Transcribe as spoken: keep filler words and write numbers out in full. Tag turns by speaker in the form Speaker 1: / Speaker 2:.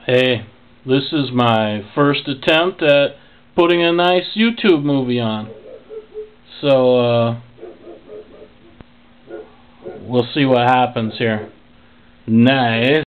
Speaker 1: Hey, this is my first attempt at putting a nice YouTube movie on. So, uh, we'll see what happens here. Nice.